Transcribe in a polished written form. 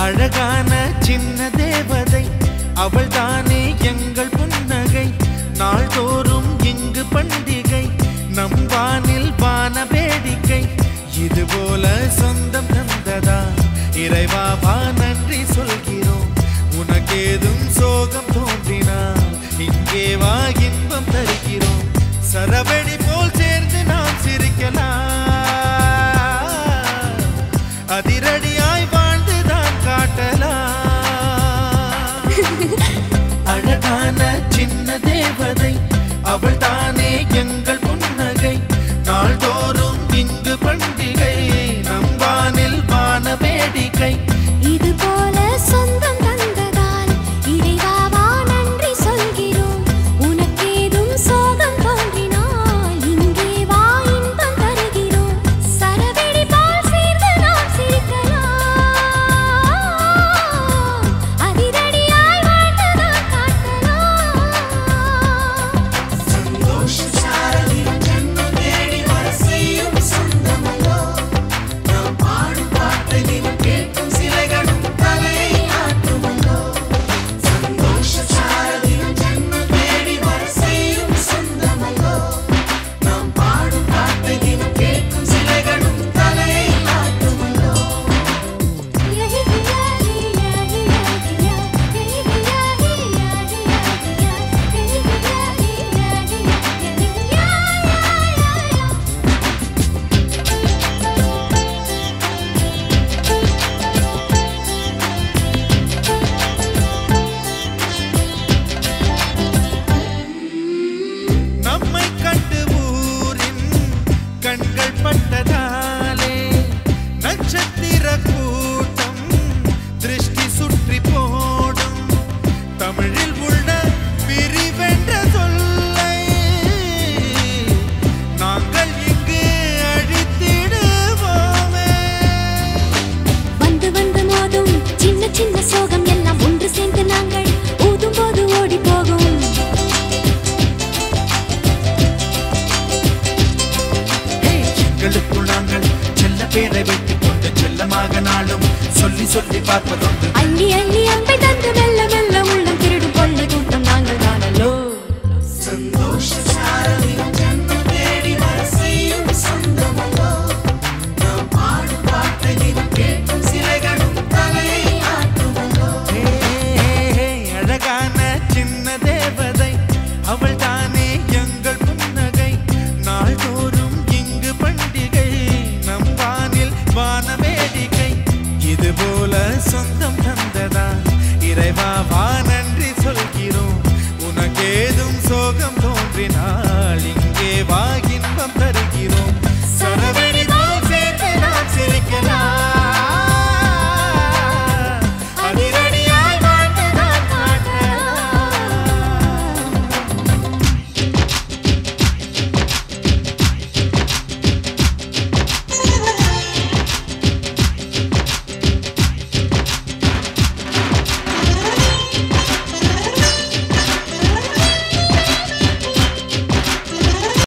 அழகான சின்ன தேவதை அவள்தானே எங்கள் புன்னகை நாள்தோறும் இங்கு பண்டிகை நம் வானில் வான வேடிக்கை இதுபோல சொந்தம் தந்ததா இறைவா வா நன்றி சொல்கிறோம் உனக்கேதும் சோகம் தோன்றினால் இங்கே வா இன்பம் தருகிறோம் சரவெடி போல் சேர்ந்து நாம் சிரிக்கலாம் அதிரடியாய் வாழ்ந்துதான் காட்டலாம் அழகான சின்ன தேவதை அவள் தானே எங்கள் புன்னகை நாள்தோறும் இங்கு பண்டிகை நம் வானில் வான வேடிக்கை இது போல சொந்தம் தந்ததால் இறைவா வா நன்றி சொல்கிறோம் உனக்கேதும் சோகம் தோன்றினால் இங்கே வா இன்பம் தருகிறோம் சரவெடி போல் சேர்ந்து நாம் சிரிக்கலாம் அதிரடியாய் வாழ்ந்துதான் காட்டலாம் சந்தோஷ சாரலின் ஜன்மம் தேடி வர செய்யும் சொந்தமல்லோ நாம் பாடும் பாட்டை தினம் கேட்கும் சிலைகளும் தலையை ஆட்டுமல்லோ சந்தோஷ சாரலின் ஜன்மம் தேடி வர செய்யும் சொந்தமல்லோ நாம் பாடும் பாட்டை தினம் கேட்கும் சிலைகளும் தலையை ஆட்டுமல்லோ நம்மை கண்டு ஊரின் கண்கள் பட்டதாலே நட்சத்திர கூட்டம் திருஷ்டி சுற்றி போடும் தமிழில் உள்ள பிரிவென்ற சொல்லை நாங்கள் இங்கு அழித்திடுவோமே வந்து வந்து மோதும் சின்ன சின்ன சோகம் எல்லாம் ஒன்று சேர்ந்து நாங்கள் ஊதும் போது ஓடி போகும் எங்களுக்குள் நாங்கள் செல்ல பேரை வைத்துக் கொண்டு செல்லமாக நாளும் சொல்லி சொல்லி பார்ப்பதொன்று அள்ளி அள்ளி அன்பை தந்து மெல்ல மெல்ல உள்ளம் திருடும் கொள்ளை கூட்டம் நாங்கள் தானல்லோ சந்தோஷ சாரலின் ஜன்மம் தேடி வர செய்யும் சொந்தமல்லோ நாம் பாடும் பாட்டை தினம் கேட்கும் சிலைகளும் தலையை ஆட்டுமல்லோ அழகான சின்ன தேவதை அவள் தானே எங்கள் புன்னகை நாள்தோறும் இங்கு பண்டிகை நம் வானில் வான வேடிக்கை இதுபோல சொந்த